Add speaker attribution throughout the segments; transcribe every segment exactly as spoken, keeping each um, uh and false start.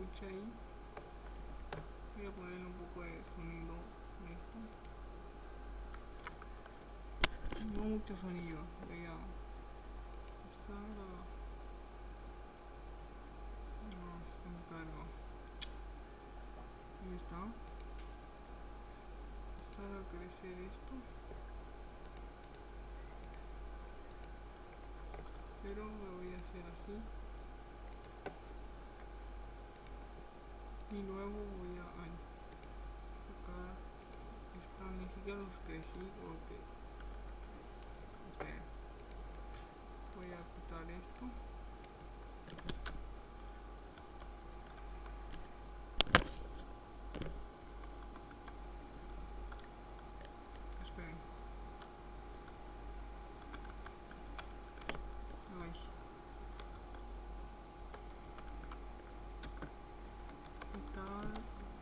Speaker 1: escucha ahí. Voy a ponerle un poco de sonido a esto. No mucho sonido. Voy a pasar a... No, se me carga. Ahí está. Empezar a crecer esto. Pero lo voy a hacer así. Y luego voy a sacar esta, ni siquiera los crecí porque esperen, voy a quitar esto esperen ay quitar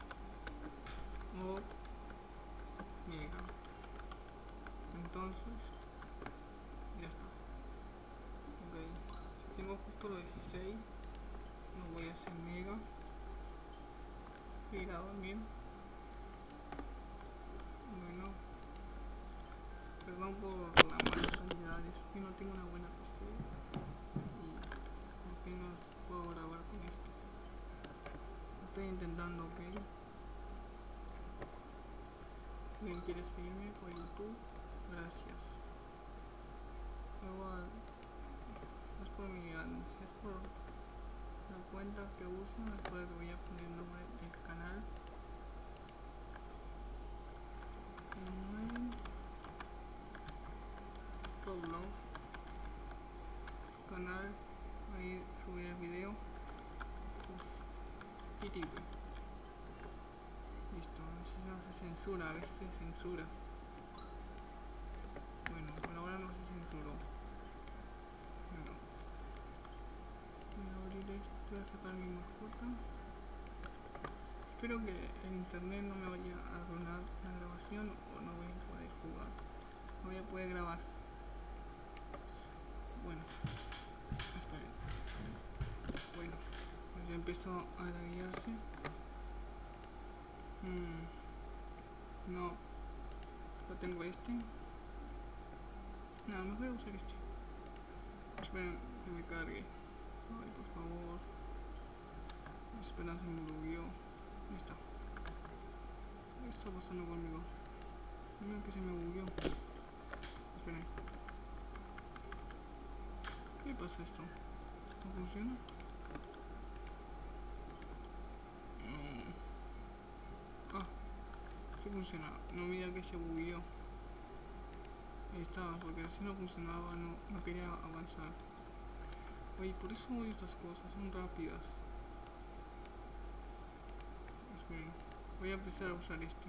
Speaker 1: o mega, entonces ya está. Ok, si tengo justo lo dieciséis lo voy a hacer mega y graba bien. Bueno, perdón por la mala calidad, es que no tengo una buena P C y apenas puedo grabar con esto. Estoy intentando, ok. Si alguien quiere seguirme por YouTube, gracias. Luego es por mi es por la cuenta que uso, después que voy a poner el nombre del canal. Roblox canal, ahí subir el video. Suscríbete. Listo, a veces no se censura, a veces se censura. Bueno, por ahora no se censuró. Bueno, voy a abrir esto, voy a sacar mi mascota. Espero que el internet no me vaya a arruinar la grabación o no voy a poder jugar. No voy a poder grabar. Bueno, esperen. Bueno, pues ya empezó a laguearse. Hmm, no, yo tengo este. No, mejor voy a usar este. Esperen que me cargue. Ay, por favor. Espera, se me bugueó. Ahí está. ¿Qué está pasando conmigo? Mira que se me bugueó. Esperen. ¿Qué pasa esto? ¿Esto funciona? No. Ah, sí funciona. No, mira que se bugueó. Ahí estaba, porque así no funcionaba, no, no quería avanzar. Oye, por eso odio estas cosas, son rápidas. Esperen, voy a empezar a usar este.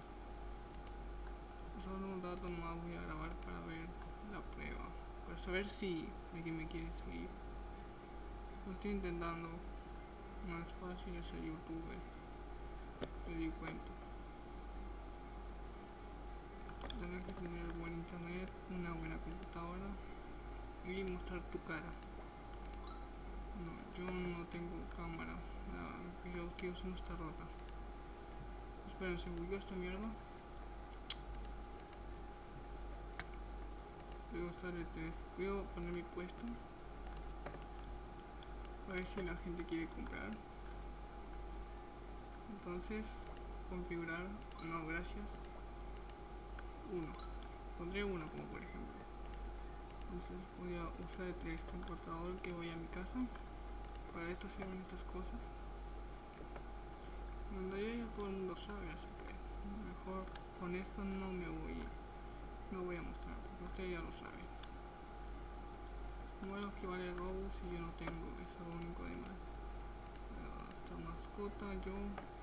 Speaker 1: Solo un rato nomás voy a grabar para ver la prueba, para saber si alguien me quiere seguir. Lo estoy intentando, no es fácil ser youtuber, me di cuenta. Tienes que tener buen internet, una buena computadora y mostrar tu cara. No, yo no tengo cámara, la que yo estoy usando está rota. Esperen, ¿se bugueó esta mierda? Voy a usar el teléfono, voy a poner mi puesto a ver si la gente quiere comprar. Entonces, configurar, no, gracias. Uno, pondré uno como por ejemplo. Entonces voy a usar el transportador que voy a mi casa. Para esto sirven estas cosas. Cuando ya todo el mundo sabe, así que mejor con esto no me voy, no voy a mostrar, porque ustedes ya lo saben. Bueno, que vale Robux y yo no tengo, eso es lo único de mal. Esta mascota, yo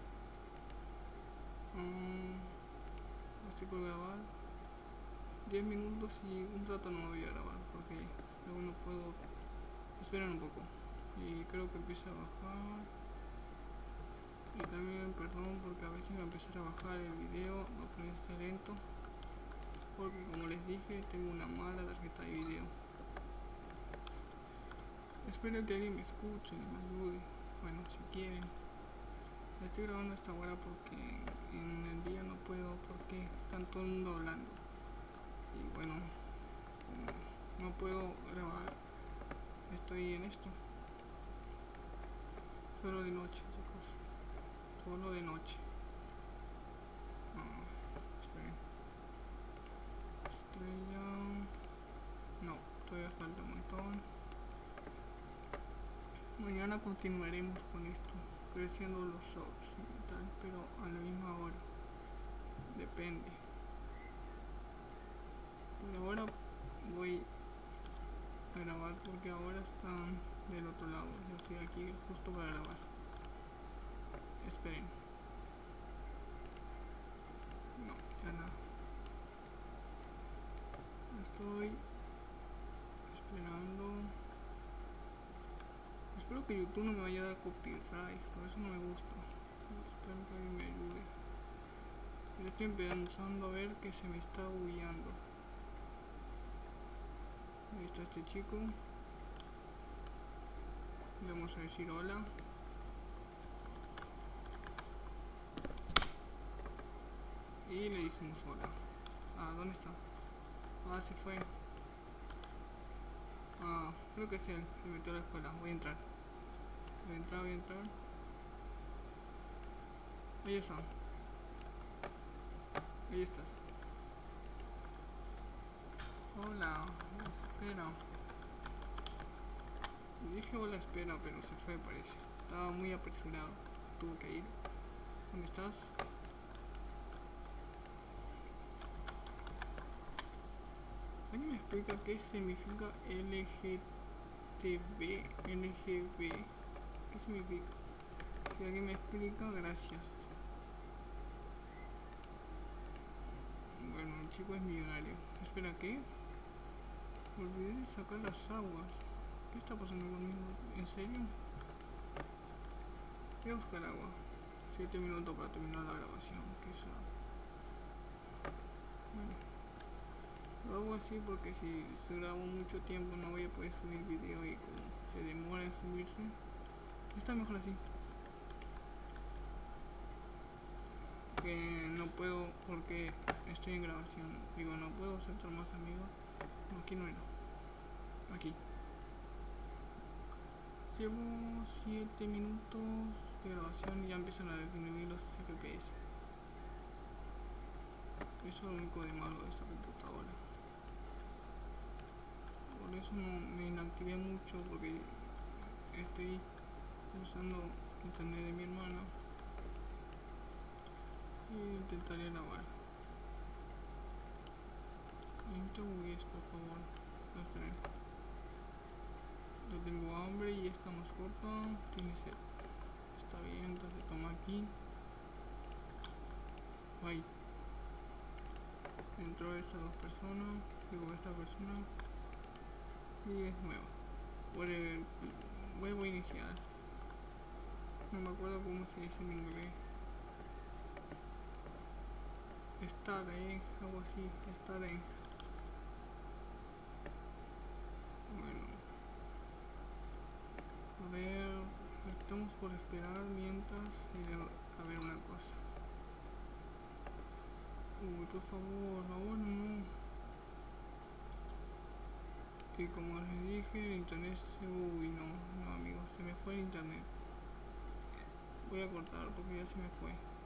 Speaker 1: um, estoy por grabar diez minutos y un rato no me voy a grabar porque luego no puedo. Esperen un poco y creo que empieza a bajar. Y también perdón porque a veces va a empezar a bajar el video, va a ponerse lento porque como les dije tengo una mala tarjeta de video. Espero que alguien me escuche y me ayude, bueno, si quieren. Estoy grabando esta hora porque en el día no puedo porque están todo el mundo hablando. Y bueno, como no puedo grabar, estoy en esto. Solo de noche, chicos. Solo de noche. Ah, esperen. Estrella. No, todavía falta un montón. Mañana continuaremos con esto, creciendo los subs y tal, pero a la misma hora. Depende. Por ahora voy a grabar porque ahora están del otro lado. Yo estoy aquí justo para grabar. Esperen. No, ya nada. Estoy esperando. Espero que YouTube no me vaya a dar copyright, por eso no me gusta. Espero que alguien me ayude. Yo estoy empezando a ver que se me está bugueando. Ahí está este chico. Le vamos a decir hola. Y le dijimos hola. Ah, ¿dónde está? Ah, se fue. Ah, creo que es él. Se metió a la escuela. Voy a entrar. Voy a entrar, voy a entrar. Ahí está. Ahí estás. Hola. Espera. Dije hola, espera, pero se fue, parece. Estaba muy apresurado. Tuvo que ir. ¿Dónde estás? ¿Alguien me explica qué significa L G T B? L G B. ¿Qué significa? Si alguien me explica, gracias. Bueno, el chico es millonario. Espera, ¿qué? Olvidé de sacar las aguas. ¿Qué está pasando conmigo? ¿En serio? Voy a buscar agua. siete minutos para terminar la grabación. ¿Qué sabe? Bueno, lo hago así porque si se grabo mucho tiempo no voy a poder subir video y como se demora en subirse, está mejor así. Que no puedo porque estoy en grabación. Digo, no puedo aceptar más amigos. No, aquí no era. Aquí. Llevo siete minutos de grabación y ya empiezan a disminuir los F P S. Eso es lo único de malo de esta computadora. Por eso no me inactivé mucho porque estoy usando internet de mi hermana y intentaré grabar. No te bugues, por favor. Esperen. Yo tengo hambre y esta mascota tiene sed. Está bien, entonces toma aquí. Ahí. Entró estas dos personas. Digo, esta persona. Y es nueva. Por el huevo inicial. No me acuerdo cómo se dice en inglés. Estar, eh, algo así. Estar en. Bueno. A ver. Estamos por esperar mientras. Eh, a ver una cosa. Uy, por favor, ahora no. Y como les dije, el internet se... Uy, no, no amigos, se me fue el internet. Voy a cortar porque ya se me fue.